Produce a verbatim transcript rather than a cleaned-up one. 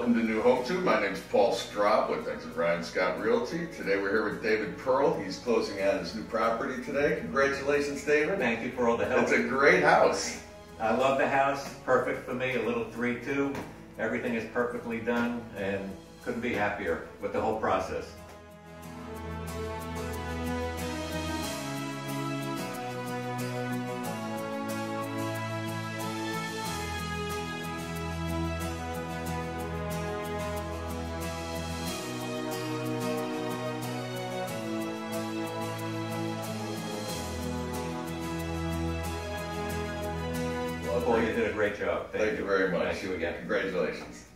welcome to New Home Tube. My name is Paul Straub with Thanks to Ryan Scott Realty. Today we're here with David Pearl. He's closing on his new property today. Congratulations, David. Thank you for all the help. It's a great house. I love the house. Perfect for me. A little three two. Everything is perfectly done, and couldn't be happier with the whole process. Well, you did a great job. Thank, Thank you very much. Thank you again. Congratulations.